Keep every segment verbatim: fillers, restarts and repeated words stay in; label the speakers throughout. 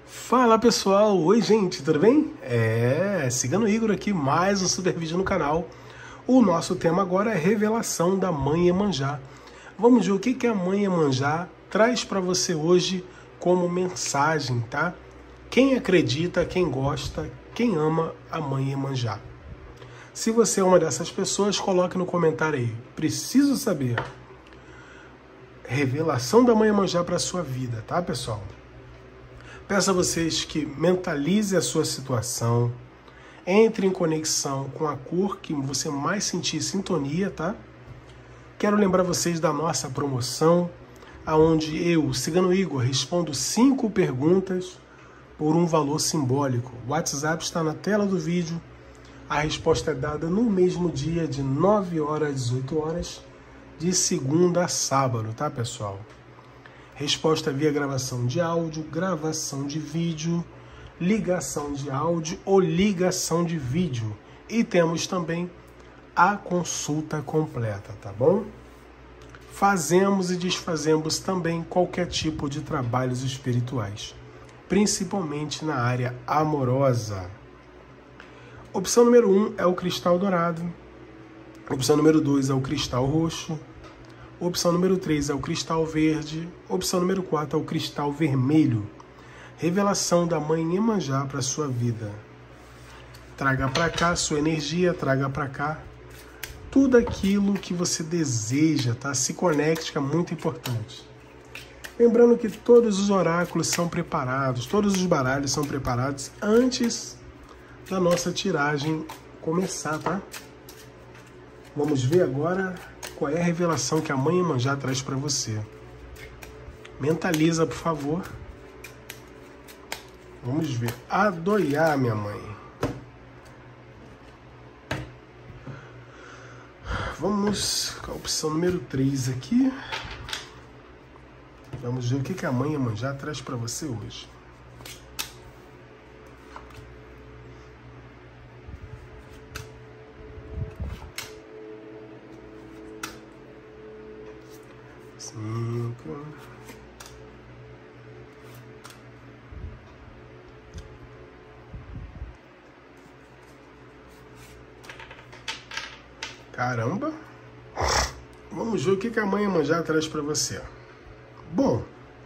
Speaker 1: Fala pessoal, oi gente, tudo bem? É, Cigano Igor aqui, mais um super vídeo no canal. O nosso tema agora é revelação da Mãe Iemanjá. Vamos ver o que, que a Mãe Iemanjá traz para você hoje como mensagem, tá? Quem acredita, quem gosta, quem ama a Mãe Iemanjá. Se você é uma dessas pessoas, coloque no comentário aí. Preciso saber. Revelação da Mãe Iemanjá para sua vida, tá pessoal? Peço a vocês que mentalize a sua situação, entre em conexão com a cor que você mais sentir sintonia, tá? Quero lembrar vocês da nossa promoção, onde eu, Cigano Igor, respondo cinco perguntas por um valor simbólico. O WhatsApp está na tela do vídeo, a resposta é dada no mesmo dia, de nove horas às dezoito horas, de segunda a sábado, tá pessoal? Resposta via gravação de áudio, gravação de vídeo, ligação de áudio ou ligação de vídeo. E temos também a consulta completa, tá bom? Fazemos e desfazemos também qualquer tipo de trabalhos espirituais, principalmente na área amorosa. Opção número um é o cristal dourado. Opção número dois é o cristal roxo. Opção número três é o cristal verde. Opção número quatro é o cristal vermelho. Revelação da Mãe Iemanjá para a sua vida. Traga para cá sua energia, traga para cá tudo aquilo que você deseja, tá? Se conecte, que é muito importante. Lembrando que todos os oráculos são preparados, todos os baralhos são preparados antes da nossa tiragem começar, tá? Vamos ver agora qual é a revelação que a Mãe Iemanjá traz para você. Mentaliza, por favor. Vamos ver. Adoiá, minha mãe. Vamos com a opção número três aqui. Vamos ver o que que a Mãe Iemanjá traz para você hoje. Cinco. Caramba! Vamos ver o que a Mãe Iemanjá traz para você. Bom,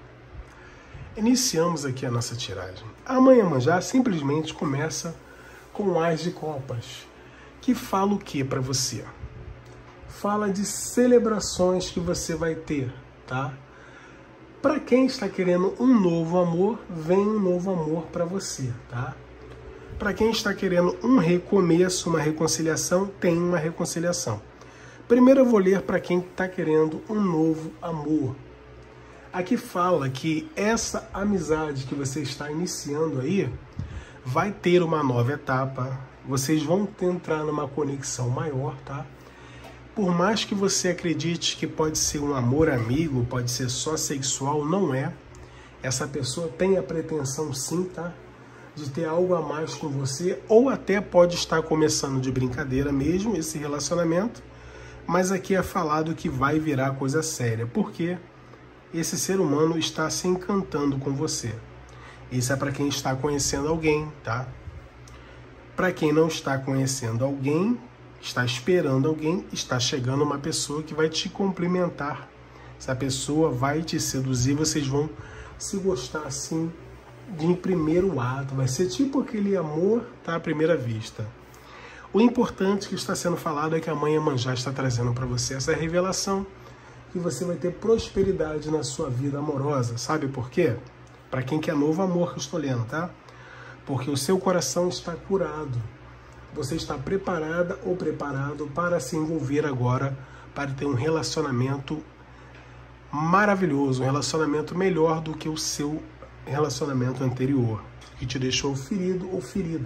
Speaker 1: iniciamos aqui a nossa tiragem. A Mãe Iemanjá simplesmente começa com o Ás de Copas, que fala o que para você? Fala de celebrações que você vai ter, tá? Para quem está querendo um novo amor, vem um novo amor para você, tá? Para quem está querendo um recomeço, uma reconciliação, tem uma reconciliação. Primeiro eu vou ler para quem está querendo um novo amor. Aqui fala que essa amizade que você está iniciando aí vai ter uma nova etapa. Vocês vão entrar numa conexão maior, tá? Por mais que você acredite que pode ser um amor amigo, pode ser só sexual, não é. Essa pessoa tem a pretensão sim, tá? De ter algo a mais com você, ou até pode estar começando de brincadeira mesmo esse relacionamento, mas aqui é falado que vai virar coisa séria, porque esse ser humano está se encantando com você. Isso é para quem está conhecendo alguém, tá? Para quem não está conhecendo alguém, está esperando alguém, está chegando uma pessoa que vai te complementar. Essa pessoa vai te seduzir, vocês vão se gostar assim de primeiro ato. Vai ser tipo aquele amor, tá, à primeira vista. O importante que está sendo falado é que a Mãe Iemanjá está trazendo para você essa revelação, que você vai ter prosperidade na sua vida amorosa. Sabe por quê? Para quem quer novo amor que eu estou lendo, tá? Porque o seu coração está curado. Você está preparada ou preparado para se envolver agora, para ter um relacionamento maravilhoso, um relacionamento melhor do que o seu relacionamento anterior, que te deixou ferido ou ferida.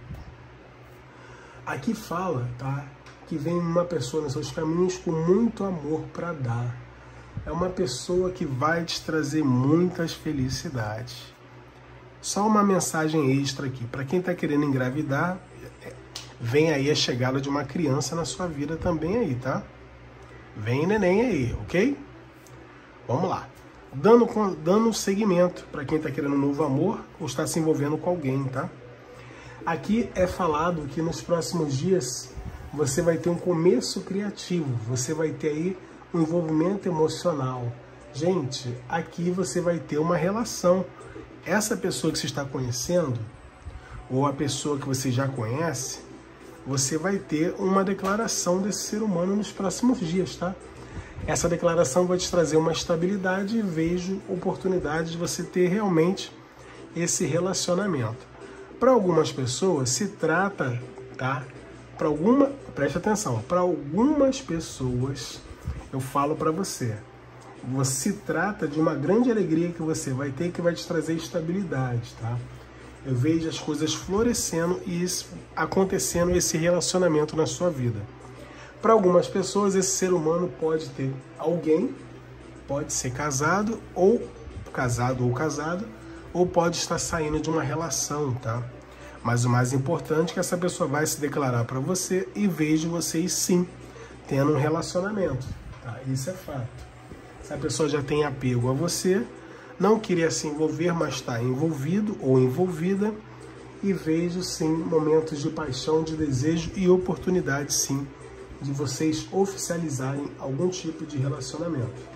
Speaker 1: Aqui fala, tá, que vem uma pessoa nos seus caminhos com muito amor para dar. É uma pessoa que vai te trazer muitas felicidades. Só uma mensagem extra aqui, para quem está querendo engravidar, vem aí a chegada de uma criança na sua vida também aí, tá? Vem neném aí, ok? Vamos lá. dando, dando seguimento para quem está querendo um novo amor ou está se envolvendo com alguém, tá? Aqui é falado que nos próximos dias você vai ter um começo criativo, você vai ter aí um envolvimento emocional. Gente, aqui você vai ter uma relação. Essa pessoa que você está conhecendo, ou a pessoa que você já conhece, você vai ter uma declaração desse ser humano nos próximos dias, tá? Essa declaração vai te trazer uma estabilidade e vejo oportunidade de você ter realmente esse relacionamento. Para algumas pessoas se trata, tá? Para alguma, preste atenção, para algumas pessoas eu falo para você, você se trata de uma grande alegria que você vai ter que vai te trazer estabilidade, tá? Eu vejo as coisas florescendo e isso, acontecendo esse relacionamento na sua vida. Para algumas pessoas esse ser humano pode ter alguém, pode ser casado ou casado ou casada, ou pode estar saindo de uma relação, tá? Mas o mais importante é que essa pessoa vai se declarar para você e vejo vocês sim tendo um relacionamento, tá? Isso é fato. Se a pessoa já tem apego a você, não queria se envolver, mas está envolvido ou envolvida, e vejo sim momentos de paixão, de desejo e oportunidade sim de vocês oficializarem algum tipo de relacionamento.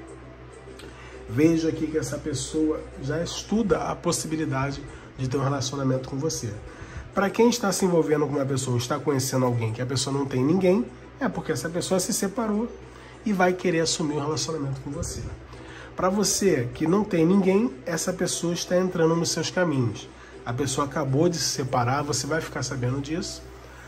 Speaker 1: Vejo aqui que essa pessoa já estuda a possibilidade de ter um relacionamento com você. Para quem está se envolvendo com uma pessoa, está conhecendo alguém que a pessoa não tem ninguém, é porque essa pessoa se separou e vai querer assumir um relacionamento com você. Para você que não tem ninguém, essa pessoa está entrando nos seus caminhos. A pessoa acabou de se separar, você vai ficar sabendo disso.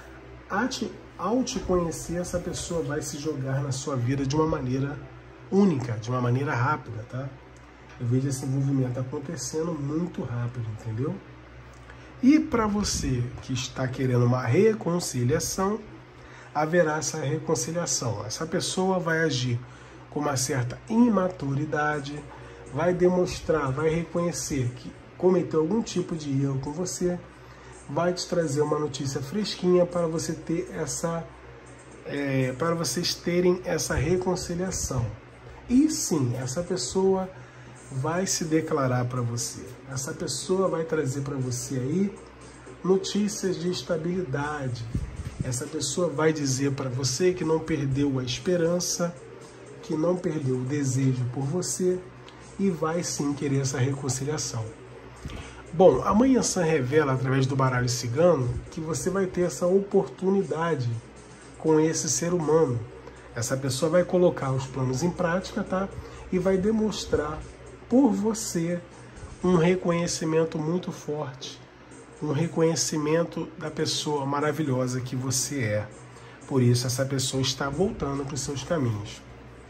Speaker 1: Ao te conhecer, essa pessoa vai se jogar na sua vida de uma maneira única, de uma maneira rápida, tá? Eu vejo esse envolvimento acontecendo muito rápido, entendeu? E para você que está querendo uma reconciliação, haverá essa reconciliação. Essa pessoa vai agir com uma certa imaturidade, vai demonstrar, vai reconhecer que cometeu algum tipo de erro com você, vai te trazer uma notícia fresquinha para você ter essa, é, para vocês terem essa reconciliação. E sim, essa pessoa vai se declarar para você. Essa pessoa vai trazer para você aí notícias de estabilidade. Essa pessoa vai dizer para você que não perdeu a esperança, que não perdeu o desejo por você e vai sim querer essa reconciliação. Bom, a Mãe Iansã revela através do baralho cigano que você vai ter essa oportunidade com esse ser humano. Essa pessoa vai colocar os planos em prática, tá? E vai demonstrar por você um reconhecimento muito forte, um reconhecimento da pessoa maravilhosa que você é. Por isso essa pessoa está voltando para os seus caminhos.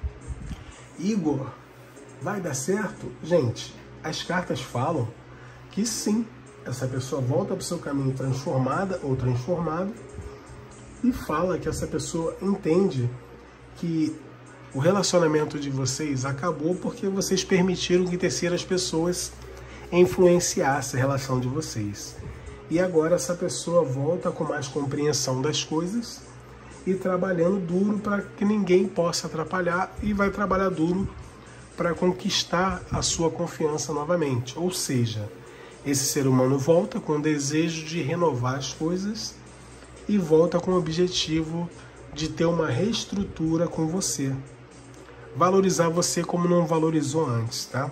Speaker 1: Igor, vai dar certo? Gente, as cartas falam que sim, essa pessoa volta para o seu caminho transformada ou transformado e fala que essa pessoa entende que o relacionamento de vocês acabou porque vocês permitiram que terceiras pessoas influenciassem a relação de vocês. E agora essa pessoa volta com mais compreensão das coisas e trabalhando duro para que ninguém possa atrapalhar e vai trabalhar duro para conquistar a sua confiança novamente. Ou seja, esse ser humano volta com o desejo de renovar as coisas e volta com o objetivo de ter uma reestrutura com você. Valorizar você como não valorizou antes, tá?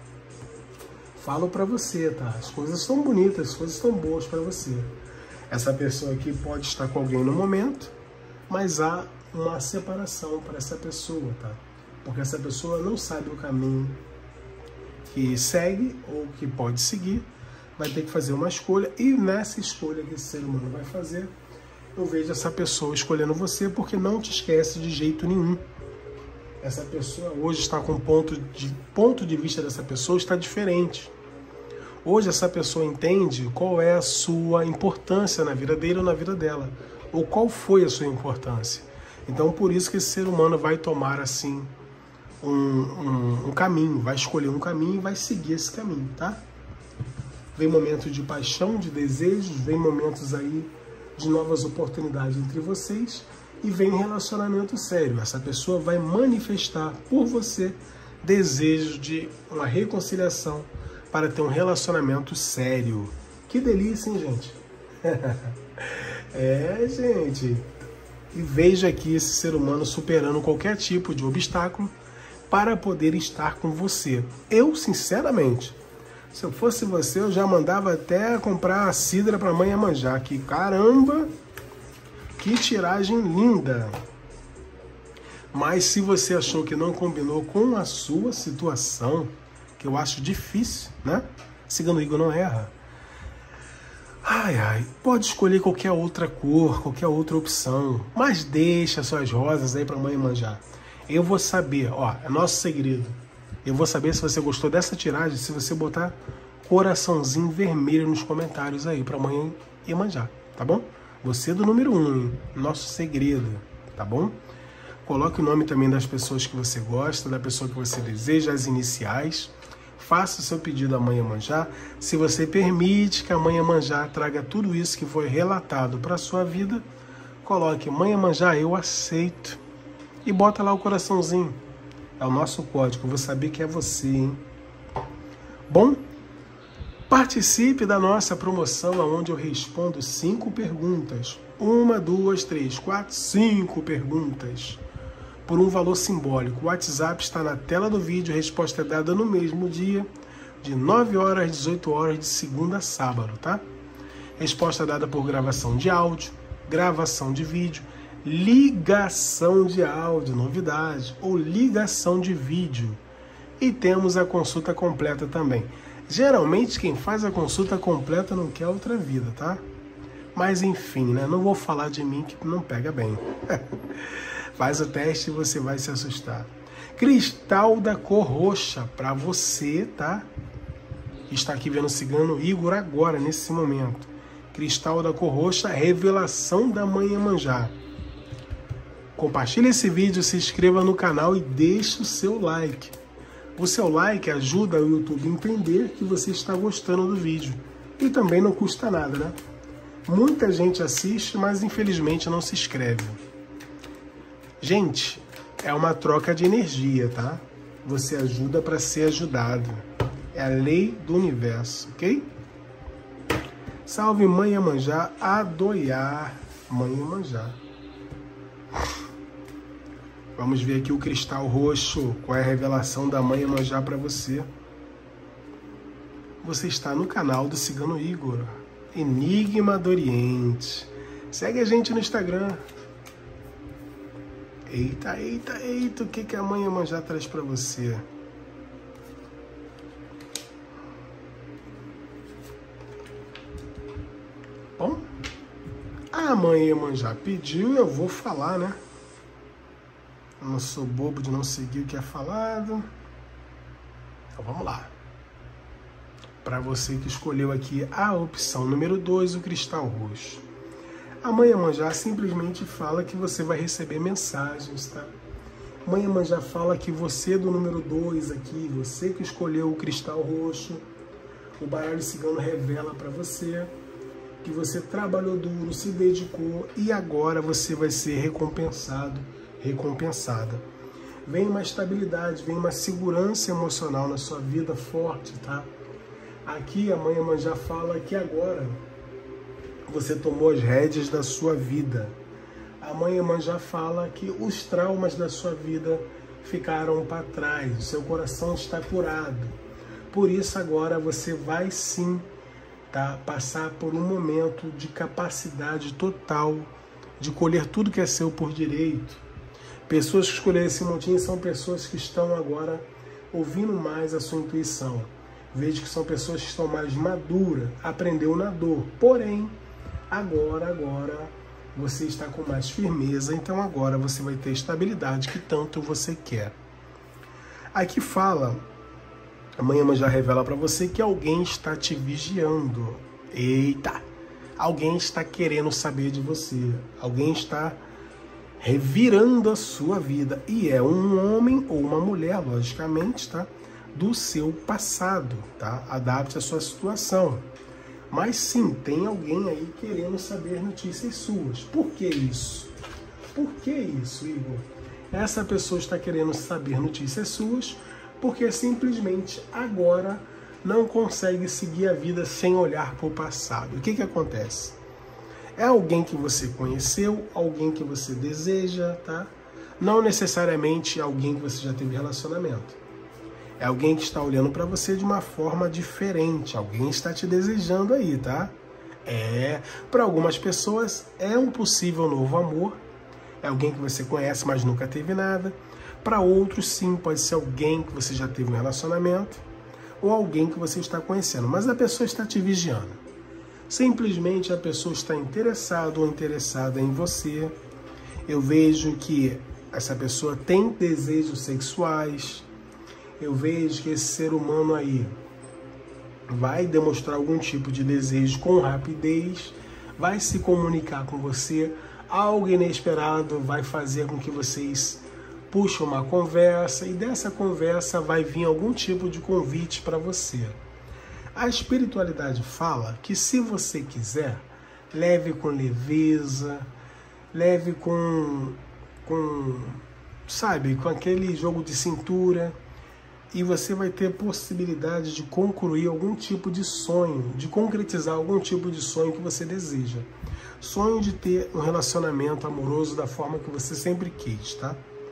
Speaker 1: Falo pra você, tá? As coisas estão bonitas, as coisas estão boas pra você. Essa pessoa aqui pode estar com alguém no momento, mas há uma separação para essa pessoa, tá? Porque essa pessoa não sabe o caminho que segue ou que pode seguir, vai ter que fazer uma escolha, e nessa escolha que esse ser humano vai fazer, eu vejo essa pessoa escolhendo você porque não te esquece de jeito nenhum. Essa pessoa hoje está com ponto de ponto de vista dessa pessoa está diferente. Hoje essa pessoa entende qual é a sua importância na vida dele ou na vida dela, ou qual foi a sua importância. Então por isso que esse ser humano vai tomar assim um, um, um caminho, vai escolher um caminho e vai seguir esse caminho, tá? Vem momentos de paixão, de desejos, vem momentos aí de novas oportunidades entre vocês e vem relacionamento sério. Essa pessoa vai manifestar por você desejo de uma reconciliação para ter um relacionamento sério. Que delícia, hein, gente? É, gente. E veja aqui esse ser humano superando qualquer tipo de obstáculo para poder estar com você. Eu, sinceramente, se eu fosse você, eu já mandava até comprar a cidra para a mãe Iemanjá. Que caramba, que tiragem linda! Mas se você achou que não combinou com a sua situação, que eu acho difícil, né? Cigano Igor não erra. Ai, ai, pode escolher qualquer outra cor, qualquer outra opção, mas deixa suas rosas aí para a mãe Iemanjá. Eu vou saber, ó, é nosso segredo. Eu vou saber se você gostou dessa tiragem, se você botar coraçãozinho vermelho nos comentários aí para a mãe Iemanjá, tá bom? Você do número um, hein? Nosso segredo, tá bom? Coloque o nome também das pessoas que você gosta, da pessoa que você deseja, as iniciais. Faça o seu pedido à mãe Iemanjá. Se você permite que a mãe Iemanjá traga tudo isso que foi relatado para a sua vida, coloque mãe Iemanjá, eu aceito. E bota lá o coraçãozinho. É o nosso código, eu vou saber que é você, hein? Bom, participe da nossa promoção, onde eu respondo cinco perguntas. Uma, duas, três, quatro, cinco perguntas. Por um valor simbólico. O WhatsApp está na tela do vídeo, a resposta é dada no mesmo dia, de nove horas às dezoito horas, de segunda a sábado, tá? Resposta dada por gravação de áudio, gravação de vídeo, ligação de áudio, novidade, ou ligação de vídeo. E temos a consulta completa também. Geralmente quem faz a consulta completa não quer outra vida, tá? Mas enfim, né? Não vou falar de mim que não pega bem. Faz o teste e você vai se assustar. Cristal da cor roxa para você, tá? Que está aqui vendo o Cigano Igor agora, nesse momento. Cristal da cor roxa, revelação da mãe Iemanjá. Compartilhe esse vídeo, se inscreva no canal e deixe o seu like. O seu like ajuda o YouTube a entender que você está gostando do vídeo. E também não custa nada, né? Muita gente assiste, mas infelizmente não se inscreve. Gente, é uma troca de energia, tá? Você ajuda para ser ajudado. É a lei do universo, ok? Salve mãe Iemanjá, adoiar mãe Iemanjá. Vamos ver aqui o cristal roxo, qual é a revelação da mãe Iemanjá para você. Você está no canal do Cigano Igor, Enigma do Oriente. Segue a gente no Instagram. Eita, eita, eita, o que, que a mãe Iemanjá traz para você? Bom, a mãe Iemanjá pediu e eu vou falar, né? Eu não sou bobo de não seguir o que é falado. Então vamos lá. Para você que escolheu aqui a opção número dois, o cristal roxo. A mãe Iemanjá simplesmente fala que você vai receber mensagens, tá? A mãe Iemanjá fala que você do número dois aqui, você que escolheu o cristal roxo, o baralho cigano revela para você que você trabalhou duro, se dedicou e agora você vai ser recompensado, recompensada. Vem uma estabilidade, vem uma segurança emocional na sua vida forte, tá? Aqui a mãe Iemanjá fala que agora você tomou as rédeas da sua vida. A mãe Iemanjá fala que os traumas da sua vida ficaram para trás, o seu coração está curado. Por isso agora você vai sim, tá, passar por um momento de capacidade total de colher tudo que é seu por direito. Pessoas que escolheram esse montinho são pessoas que estão agora ouvindo mais a sua intuição. Vejo que são pessoas que estão mais maduras, aprendeu na dor. Porém, agora, agora, você está com mais firmeza, então agora você vai ter estabilidade que tanto você quer. Aqui fala, a mãe Iemanjá revela para você que alguém está te vigiando. Eita! Alguém está querendo saber de você. Alguém está revirando a sua vida. E é um homem ou uma mulher, logicamente, tá? Do seu passado, tá? Adapte a sua situação. Mas sim, tem alguém aí querendo saber notícias suas. Por que isso? Por que isso, Igor? Essa pessoa está querendo saber notícias suas porque simplesmente agora não consegue seguir a vida sem olhar para o passado. O que que acontece? É alguém que você conheceu, alguém que você deseja, tá? Não necessariamente alguém que você já teve relacionamento. É alguém que está olhando para você de uma forma diferente. Alguém está te desejando aí, tá? É, para algumas pessoas é um possível novo amor. É alguém que você conhece, mas nunca teve nada. Para outros, sim, pode ser alguém que você já teve um relacionamento ou alguém que você está conhecendo, mas a pessoa está te vigiando. Simplesmente a pessoa está interessada ou interessada em você. Eu vejo que essa pessoa tem desejos sexuais. Eu vejo que esse ser humano aí vai demonstrar algum tipo de desejo com rapidez, vai se comunicar com você, algo inesperado vai fazer com que vocês puxem uma conversa e dessa conversa vai vir algum tipo de convite para você. A espiritualidade fala que se você quiser, leve com leveza, leve com, com, sabe, com aquele jogo de cintura, e você vai ter possibilidade de concluir algum tipo de sonho, de concretizar algum tipo de sonho que você deseja. Sonho de ter um relacionamento amoroso da forma que você sempre quis, tá?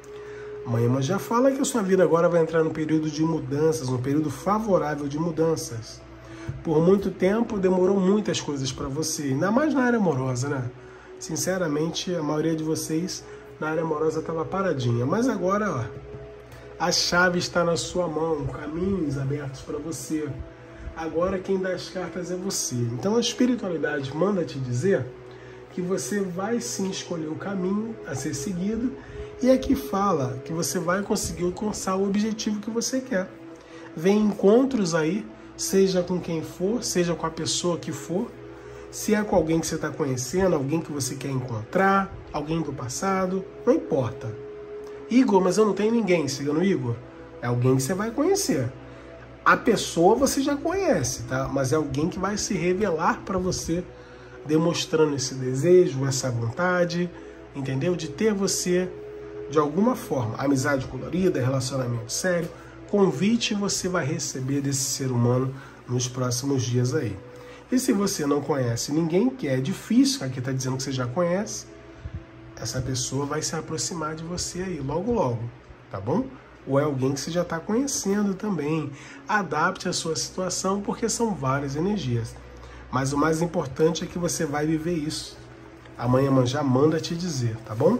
Speaker 1: Mãe já fala que a sua vida agora vai entrar num período de mudanças, um período favorável de mudanças. Por muito tempo demorou muitas coisas para você, ainda mais na área amorosa, né? Sinceramente, a maioria de vocês na área amorosa estava paradinha, mas agora, ó, a chave está na sua mão, caminhos abertos para você. Agora quem dá as cartas é você. Então a espiritualidade manda te dizer que você vai sim escolher o caminho a ser seguido e aqui fala que você vai conseguir alcançar o objetivo que você quer. Vem encontros aí, seja com quem for, seja com a pessoa que for, se é com alguém que você está conhecendo, alguém que você quer encontrar, alguém do passado, não importa. Igor, mas eu não tenho ninguém, seguindo Igor. É alguém que você vai conhecer. A pessoa você já conhece, tá? Mas é alguém que vai se revelar para você, demonstrando esse desejo, essa vontade, entendeu? De ter você de alguma forma. Amizade colorida, relacionamento sério, convite você vai receber desse ser humano nos próximos dias aí. E se você não conhece ninguém, que é difícil, aqui está dizendo que você já conhece, essa pessoa vai se aproximar de você aí, logo, logo, tá bom? Ou é alguém que você já está conhecendo também. Adapte a sua situação, porque são várias energias. Mas o mais importante é que você vai viver isso. A Mãe Iemanjá manda te dizer, tá bom?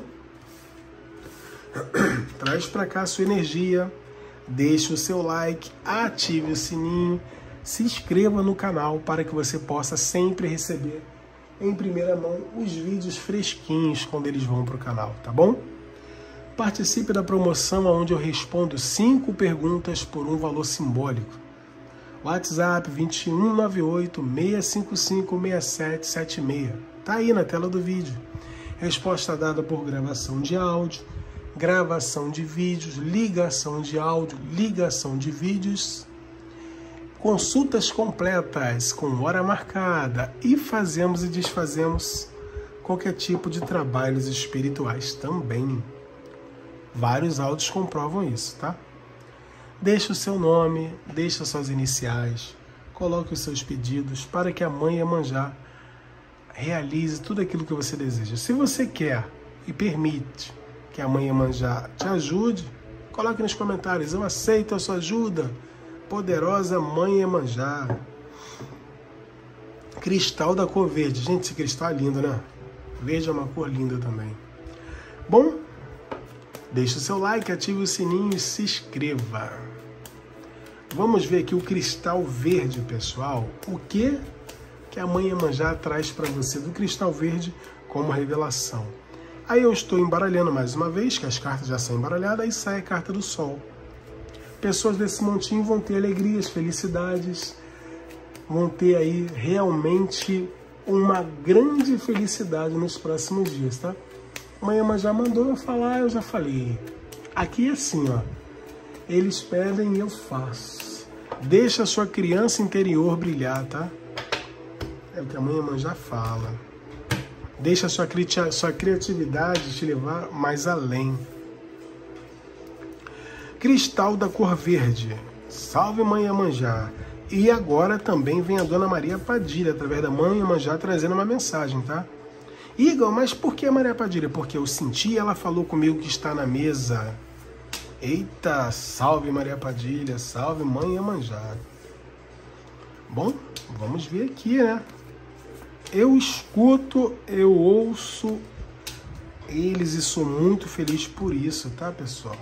Speaker 1: Traz para cá a sua energia, deixe o seu like, ative o sininho, se inscreva no canal para que você possa sempre receber em primeira mão os vídeos fresquinhos quando eles vão para o canal, tá bom? Participe da promoção onde eu respondo cinco perguntas por um valor simbólico. WhatsApp vinte e um, nove oito, seis cinco cinco, seis sete sete seis. Tá aí na tela do vídeo. Resposta dada por gravação de áudio, gravação de vídeos, ligação de áudio, ligação de vídeos, consultas completas com hora marcada e fazemos e desfazemos qualquer tipo de trabalhos espirituais também. Vários áudios comprovam isso, tá? Deixe o seu nome, deixe as suas iniciais, coloque os seus pedidos para que a Mãe Iemanjá realize tudo aquilo que você deseja. Se você quer e permite que a Mãe Iemanjá te ajude, coloque nos comentários, eu aceito a sua ajuda. Poderosa Mãe Iemanjá. Cristal da cor verde. Gente, esse cristal é lindo, né? Verde é uma cor linda também. Bom, deixe o seu like, ative o sininho e se inscreva. Vamos ver aqui o cristal verde, pessoal. O que que a Mãe Iemanjá traz para você do cristal verde como revelação? Aí eu estou embaralhando mais uma vez, que as cartas já são embaralhadas, aí sai a carta do Sol. Pessoas desse montinho vão ter alegrias, felicidades, vão ter aí realmente uma grande felicidade nos próximos dias, tá? A Mãe Iemanjá mandou eu falar, eu já falei. Aqui é assim, ó. Eles pedem e eu faço. Deixa a sua criança interior brilhar, tá? É o que a Mãe Iemanjá fala. Deixa a sua, cri sua criatividade te levar mais além. Cristal da cor verde. Salve Mãe Iemanjá. E agora também vem a Dona Maria Padilha, através da Mãe Iemanjá, trazendo uma mensagem, tá? Igor, mas por que a Maria Padilha? Porque eu senti, ela falou comigo que está na mesa. Eita, salve Maria Padilha, salve Mãe Iemanjá. Bom, vamos ver aqui, né? Eu escuto, eu ouço eles e sou muito feliz por isso, tá, pessoal?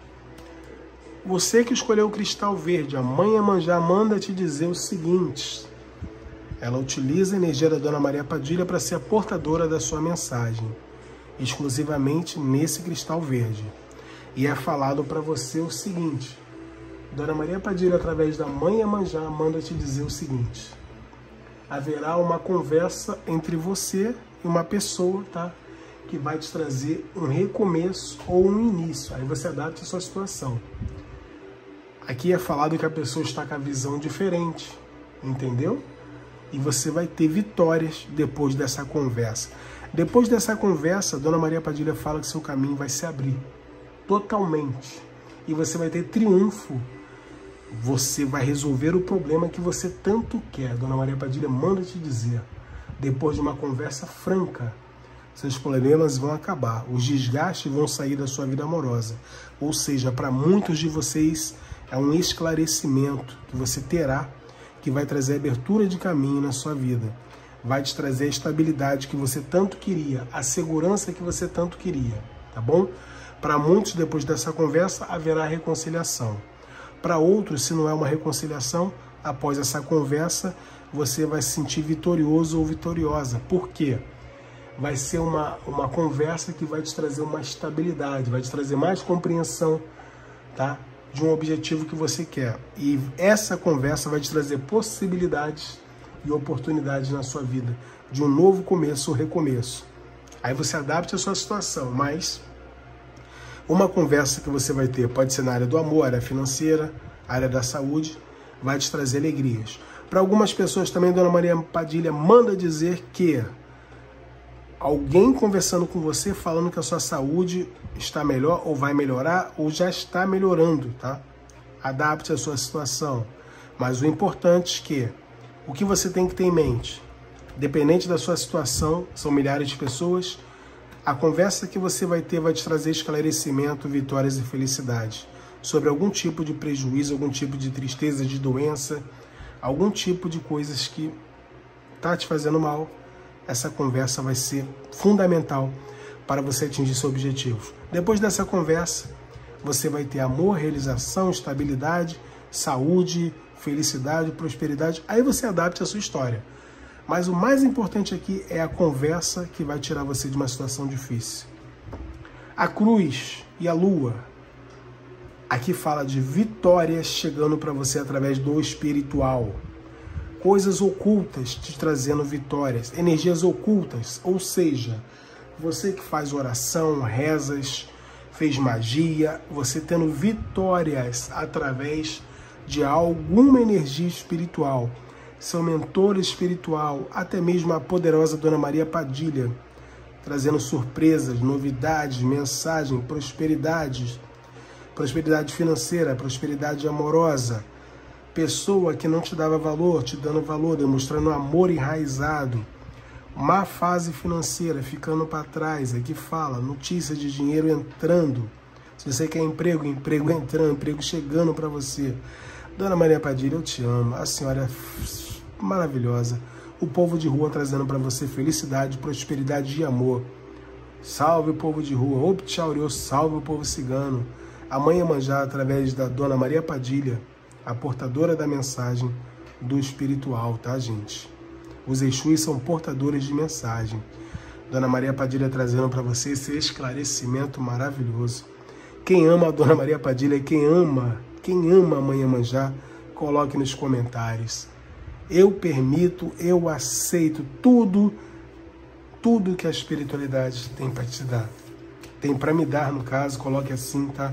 Speaker 1: Você que escolheu o cristal verde, a Mãe Iemanjá manda te dizer o seguinte: ela utiliza a energia da Dona Maria Padilha para ser a portadora da sua mensagem, exclusivamente nesse cristal verde. E é falado para você o seguinte: Dona Maria Padilha, através da Mãe Iemanjá, manda te dizer o seguinte: haverá uma conversa entre você e uma pessoa, tá? Que vai te trazer um recomeço ou um início. Aí você adapta a sua situação. Aqui é falado que a pessoa está com a visão diferente, entendeu? E você vai ter vitórias depois dessa conversa. Depois dessa conversa, Dona Maria Padilha fala que seu caminho vai se abrir totalmente. E você vai ter triunfo. Você vai resolver o problema que você tanto quer. Dona Maria Padilha manda te dizer. Depois de uma conversa franca, seus problemas vão acabar. Os desgastes vão sair da sua vida amorosa. Ou seja, para muitos de vocês, é um esclarecimento que você terá, que vai trazer abertura de caminho na sua vida. Vai te trazer a estabilidade que você tanto queria, a segurança que você tanto queria, tá bom? Para muitos, depois dessa conversa, haverá reconciliação. Para outros, se não é uma reconciliação, após essa conversa, você vai se sentir vitorioso ou vitoriosa. Por quê? Vai ser uma, uma conversa que vai te trazer uma estabilidade, vai te trazer mais compreensão, tá? De um objetivo que você quer. E essa conversa vai te trazer possibilidades e oportunidades na sua vida, de um novo começo ou recomeço. Aí você adapta a sua situação, mas uma conversa que você vai ter pode ser na área do amor, área financeira, área da saúde, vai te trazer alegrias. Para algumas pessoas também, Dona Maria Padilha manda dizer que alguém conversando com você, falando que a sua saúde está melhor, ou vai melhorar, ou já está melhorando, tá? Adapte a sua situação. Mas o importante é que, o que você tem que ter em mente, dependente da sua situação, são milhares de pessoas, a conversa que você vai ter vai te trazer esclarecimento, vitórias e felicidade sobre algum tipo de prejuízo, algum tipo de tristeza, de doença, algum tipo de coisas que tá te fazendo mal. Essa conversa vai ser fundamental para você atingir seu objetivo. Depois dessa conversa, você vai ter amor, realização, estabilidade, saúde, felicidade, prosperidade. Aí você adapta a sua história. Mas o mais importante aqui é a conversa que vai tirar você de uma situação difícil. A cruz e a lua. Aqui fala de vitórias chegando para você através do espiritual. Coisas ocultas te trazendo vitórias, energias ocultas, ou seja, você que faz oração, rezas, fez magia, você tendo vitórias através de alguma energia espiritual, seu mentor espiritual, até mesmo a poderosa Dona Maria Padilha, trazendo surpresas, novidades, mensagens, prosperidades, prosperidade financeira, prosperidade amorosa, pessoa que não te dava valor, te dando valor, demonstrando amor enraizado. Má fase financeira, ficando para trás. Aqui fala, notícia de dinheiro entrando. Se você quer emprego, emprego entrando, emprego chegando para você. Dona Maria Padilha, eu te amo. A senhora é maravilhosa. O povo de rua trazendo para você felicidade, prosperidade e amor. Salve o povo de rua. Optchauriô, salve o povo cigano. A Mãe Iemanjá, através da Dona Maria Padilha, a portadora da mensagem do espiritual, tá, gente? Os Exus são portadores de mensagem. Dona Maria Padilha trazendo para você esse esclarecimento maravilhoso. Quem ama a Dona Maria Padilha, quem ama, quem ama a Mãe Iemanjá, coloque nos comentários. Eu permito, eu aceito tudo, tudo que a espiritualidade tem para te dar. Tem para me dar, no caso, coloque assim, tá?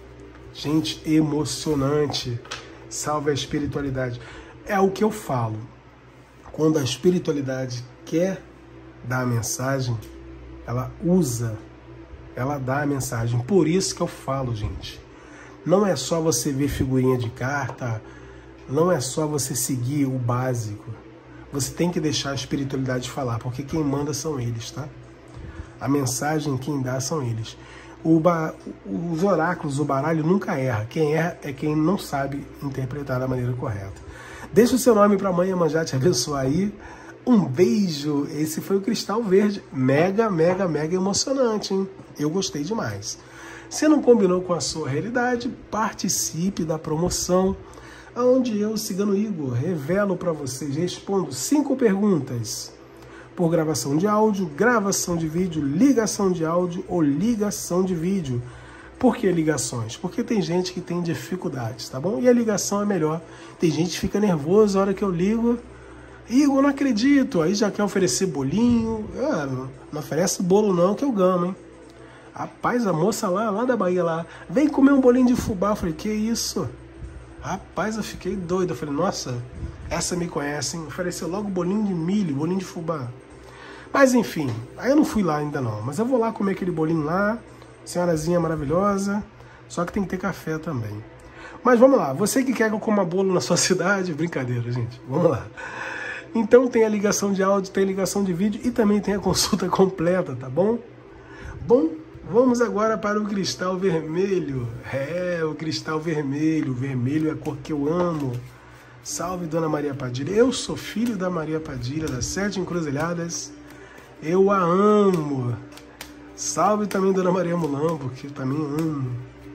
Speaker 1: Gente, emocionante. Salve a espiritualidade. É o que eu falo. Quando a espiritualidade quer dar a mensagem, ela usa, ela dá a mensagem. Por isso que eu falo, gente. Não é só você ver figurinha de carta, não é só você seguir o básico. Você tem que deixar a espiritualidade falar, porque quem manda são eles, tá? A mensagem quem dá são eles. O ba... Os oráculos, o baralho nunca erra. Quem erra é quem não sabe interpretar da maneira correta. Deixa o seu nome para a Mãe Iemanjá te abençoar aí. Um beijo. Esse foi o Cristal Verde. Mega, mega, mega emocionante, hein? Eu gostei demais. Se não combinou com a sua realidade, participe da promoção, onde eu, Cigano Igor, revelo para vocês, respondo cinco perguntas por gravação de áudio, gravação de vídeo, ligação de áudio ou ligação de vídeo. Por que ligações? Porque tem gente que tem dificuldades, tá bom? E a ligação é melhor. Tem gente que fica nervoso na hora que eu ligo. Igor, não acredito. Aí já quer oferecer bolinho. Ah, não, não oferece bolo não, que eu gamo, hein? Rapaz, a moça lá, lá da Bahia, lá, vem comer um bolinho de fubá. Eu falei, que isso? Rapaz, eu fiquei doido. Eu falei, nossa, essa me conhece, hein? Ofereceu logo bolinho de milho, bolinho de fubá. Mas enfim, aí eu não fui lá ainda não. Mas eu vou lá comer aquele bolinho lá. Senhorazinha maravilhosa. Só que tem que ter café também. Mas vamos lá, você que quer que eu coma bolo na sua cidade, brincadeira, gente. Vamos lá. Então tem a ligação de áudio, tem a ligação de vídeo e também tem a consulta completa, tá bom? Bom, vamos agora para o cristal vermelho. É, o cristal vermelho. O vermelho é a cor que eu amo. Salve, Dona Maria Padilha. Eu sou filho da Maria Padilha, das Sete Encruzilhadas. Eu a amo. Salve também, Dona Maria Mulambo, que eu também amo.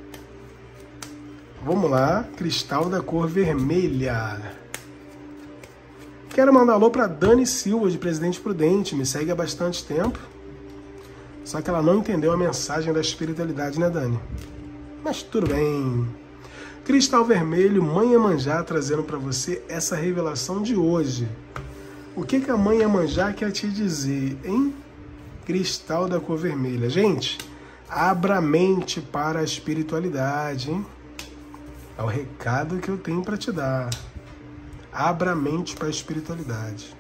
Speaker 1: Vamos lá, cristal da cor vermelha. Quero mandar alô para Dani Silva, de Presidente Prudente. Me segue há bastante tempo. Só que ela não entendeu a mensagem da espiritualidade, né, Dani? Mas tudo bem. Cristal vermelho, Mãe Iemanjá trazendo para você essa revelação de hoje. O que, que a Mãe Iemanjá quer te dizer, hein? Cristal da cor vermelha. Gente, abra a mente para a espiritualidade, hein? É o recado que eu tenho para te dar. Abra a mente para a espiritualidade.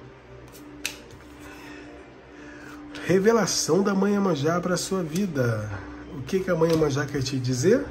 Speaker 1: Revelação da Mãe Iemanjá para a sua vida. O que, que a Mãe Iemanjá quer te dizer?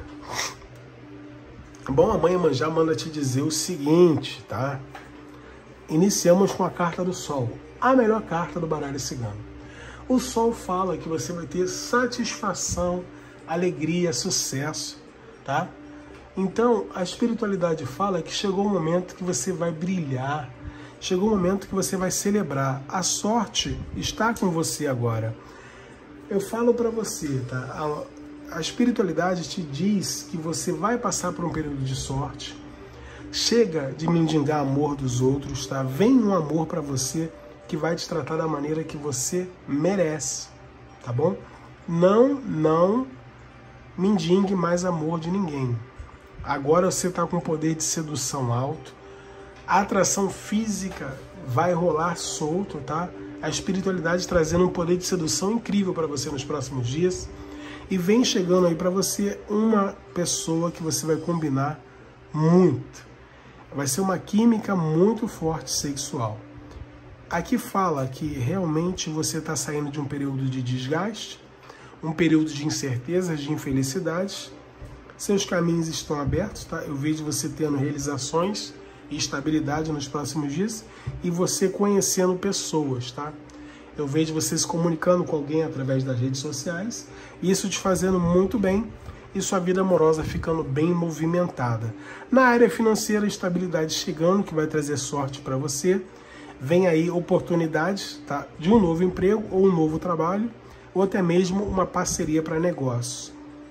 Speaker 1: Bom, a Mãe Iemanjá manda te dizer o seguinte, tá? Iniciamos com a carta do Sol, a melhor carta do baralho cigano. O Sol fala que você vai ter satisfação, alegria, sucesso, tá? Então, a espiritualidade fala que chegou o momento que você vai brilhar, chegou o momento que você vai celebrar. A sorte está com você agora. Eu falo para você, tá? A, a espiritualidade te diz que você vai passar por um período de sorte. Chega de mendigar amor dos outros, tá? Vem um amor para você que vai te tratar da maneira que você merece, tá bom? Não, não mendigue mais amor de ninguém. Agora você está com poder de sedução alto. A atração física vai rolar solto, tá? A espiritualidade trazendo um poder de sedução incrível para você nos próximos dias. E vem chegando aí para você uma pessoa que você vai combinar muito. Vai ser uma química muito forte sexual. Aqui fala que realmente você está saindo de um período de desgaste, um período de incertezas, de infelicidades. Seus caminhos estão abertos, tá? Eu vejo você tendo realizações e estabilidade nos próximos dias e você conhecendo pessoas, tá? Eu vejo você se comunicando com alguém através das redes sociais, isso te fazendo muito bem e sua vida amorosa ficando bem movimentada. Na área financeira, estabilidade chegando, que vai trazer sorte para você. Vem aí oportunidades, tá? De um novo emprego ou um novo trabalho, ou até mesmo uma parceria para negócio.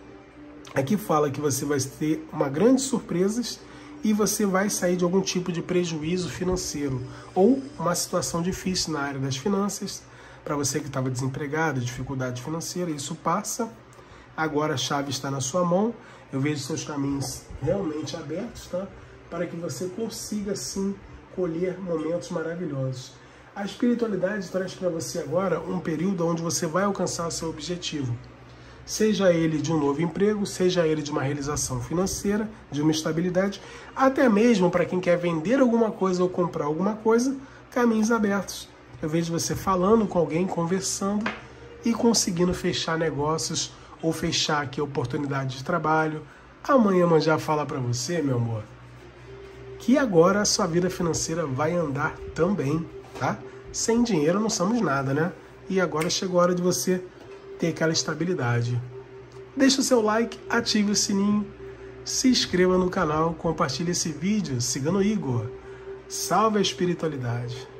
Speaker 1: Aqui fala que você vai ter uma grande surpresa e você vai sair de algum tipo de prejuízo financeiro ou uma situação difícil na área das finanças. Para você que estava desempregado, dificuldade financeira, isso passa. Agora a chave está na sua mão. Eu vejo seus caminhos realmente abertos, tá? Para que você consiga, sim, colher momentos maravilhosos. A espiritualidade traz para você agora um período onde você vai alcançar seu objetivo. Seja ele de um novo emprego, seja ele de uma realização financeira, de uma estabilidade, até mesmo para quem quer vender alguma coisa ou comprar alguma coisa, caminhos abertos. Eu vejo você falando com alguém, conversando e conseguindo fechar negócios ou fechar aqui a oportunidade de trabalho, Amanhã já fala para você, meu amor, que agora a sua vida financeira vai andar também, tá? Sem dinheiro não somos nada, né? E agora chegou a hora de você ter aquela estabilidade. Deixa o seu like, ative o sininho, se inscreva no canal, compartilhe esse vídeo, siga no Igor. Salve a espiritualidade!